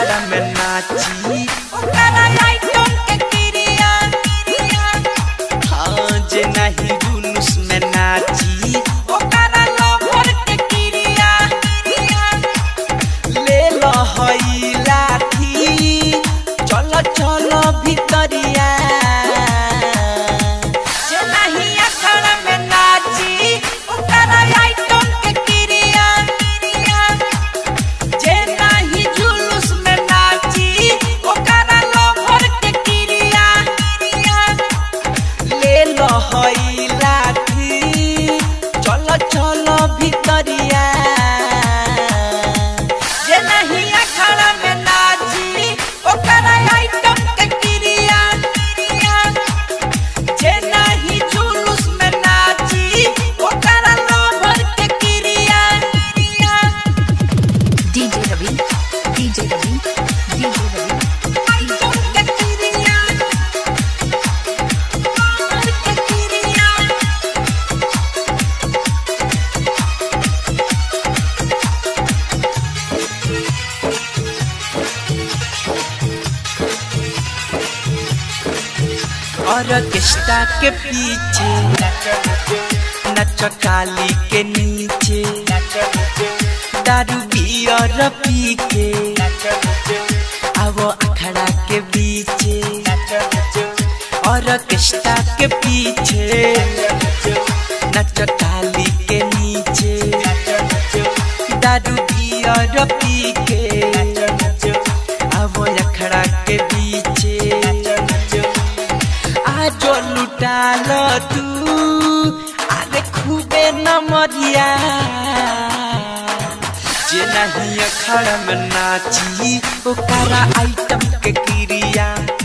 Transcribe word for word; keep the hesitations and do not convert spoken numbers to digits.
अखाड़ा में नाची ओकरा आइटम के क्रिया हाँ जे नहीं जुलूस में नाची ओकरा लवर के क्रिया ले लो हई लाठी चलो चलो भितरिया जे नहीं अखाड़ा में नाची ओकरा आइटम के क्रिया जे नहीं जुलूस में नाची ओकरा लवर के क्रिया ले लो हई लाठी चलो चलो भितरिया जे नहीं अखाड़ा में नाची ओकरा आइटम के क्रिया जे नहीं जुलूस में नाची ओकरा लवर के क्रिया DJ Ravi DJ Ravi DJ Ravi item के क्रिया लवर के क्रिया ऑर्केस्ट्रा के पीछे नच काली के नीचे दारू बियर पी के आवो अखड़ा के बीचे ऑर्केस्ट्रा के पीछे नच काली के नीचे दारू बियर पी के आवो अखड़ा के बीचे आजो लुटा लो तू आरे खूबे न मरिया जे नहीं अखाड़ा में नाची ओकरा आइटम के क्रिया